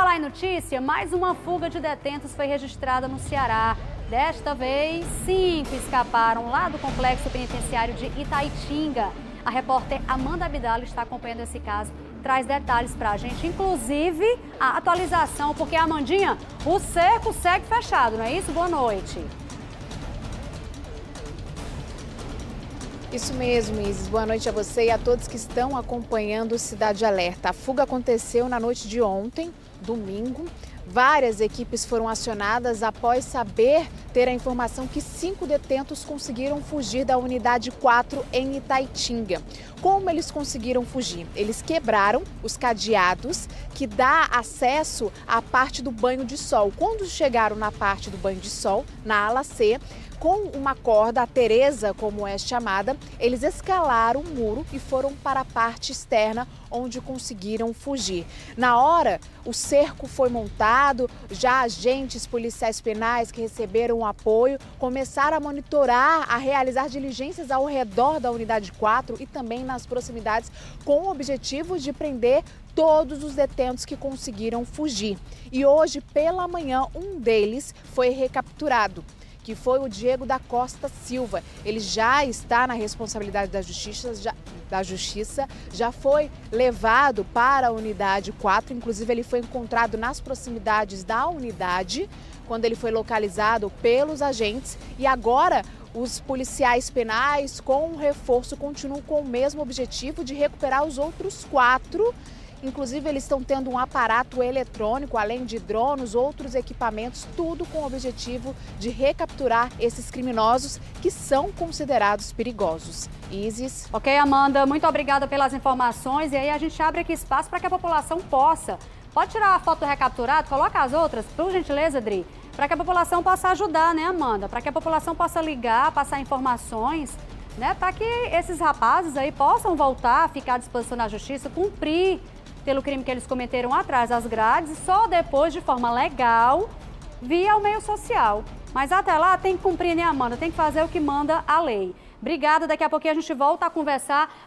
falar em notícia, mais uma fuga de detentos foi registrada no Ceará. Desta vez, 5 escaparam lá do complexo penitenciário de Itaitinga. A repórter Amanda Abdala está acompanhando esse caso, traz detalhes para a gente, inclusive a atualização, porque, Amandinha, o cerco segue fechado, não é isso? Boa noite. Isso mesmo, Isis. Boa noite a você e a todos que estão acompanhando o Cidade Alerta. A fuga aconteceu na noite de ontem, domingo. Várias equipes foram acionadas após ter a informação que 5 detentos conseguiram fugir da unidade 4 em Itaitinga. Como eles conseguiram fugir? Eles quebraram os cadeados que dá acesso à parte do banho de sol. Quando chegaram na parte do banho de sol, na ala C, com uma corda, a Tereza, como é chamada, eles escalaram o muro e foram para a parte externa, onde conseguiram fugir. Na hora, o cerco foi montado, já agentes policiais penais que receberam o apoio começaram a monitorar, a realizar diligências ao redor da unidade 4 e também nas proximidades, com o objetivo de prender todos os detentos que conseguiram fugir. E hoje, pela manhã, um deles foi recapturado, que foi o Diego da Costa Silva. Ele já está na responsabilidade da justiça, já foi levado para a unidade 4, inclusive ele foi encontrado nas proximidades da unidade, quando ele foi localizado pelos agentes, e agora os policiais penais, com o reforço, continuam com o mesmo objetivo de recuperar os outros 4. Inclusive, eles estão tendo um aparato eletrônico, além de drones, outros equipamentos, tudo com o objetivo de recapturar esses criminosos que são considerados perigosos. Isis. Ok, Amanda, muito obrigada pelas informações. E aí a gente abre aqui espaço para que a população possa. Pode tirar a foto do recapturado, coloca as outras, por gentileza, Dri, para que a população possa ajudar, né, Amanda? Para que a população possa ligar, passar informações, né, para que esses rapazes aí possam voltar, ficar à disposição da justiça, cumprir pelo crime que eles cometeram atrás das grades, e só depois, de forma legal, via o meio social. Mas até lá tem que cumprir, né, Amanda? Tem que fazer o que manda a lei. Obrigada, daqui a pouquinho a gente volta a conversar